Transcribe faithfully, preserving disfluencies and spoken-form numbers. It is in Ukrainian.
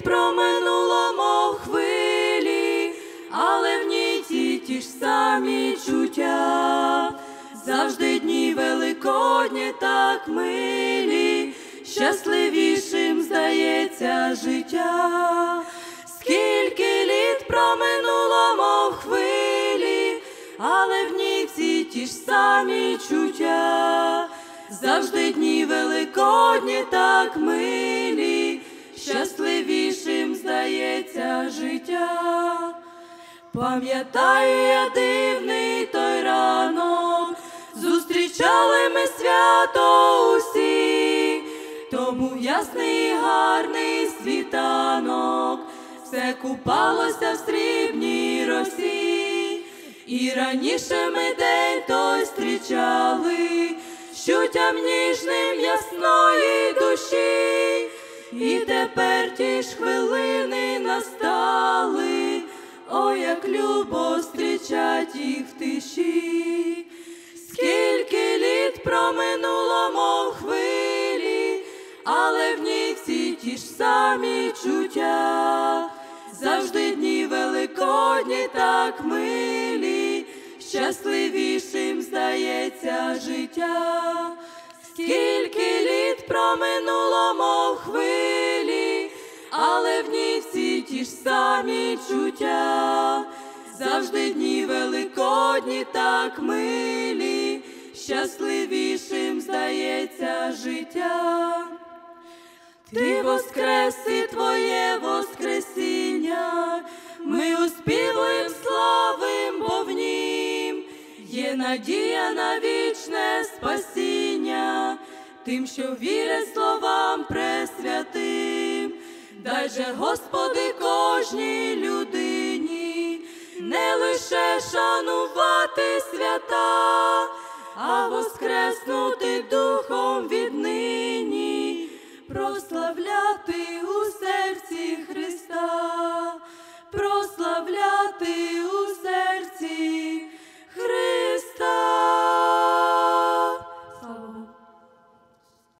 проминуло, мов хвилі, але в ній ті, ті ж самі чуття. Завжди дні великодні так милі, щасливішим здається життя. Скільки літ проминуло, мов хвилі, але в ній всі ті ж самі чуття. Завжди дні великодні так милі, щасливішим здається життя. Пам'ятаю я дивний той ранок, зустрічали ми свято усі, тому в ясний гарний світанок все купалося в срібній росі. І раніше ми день той зустрічали з чуттям ніжним ясної душі, і тепер ті ж хвилини настали, ой, як любо зустрічать їх в тиші. Скільки літ проминуло, мов хвилі, але в ній всі ті ж самі чуття. Завжди дні великодні так милі, щасливішим здається життя. Скільки літ проминуло, мов хвилі, але в ній всі ті ж самі чуття. Завжди дні великодні так милі, щасливішим здається життя. Ти воскрес і твоє воскресіння, ми успівуєм, славим, бо в нім є надія на вічне спасіння, тим, що вірять словам пресвятим. Дай же, Господи, кожній людині не лише шанувати свята, а воскреснути духом віднині, прославляти у серці Христа.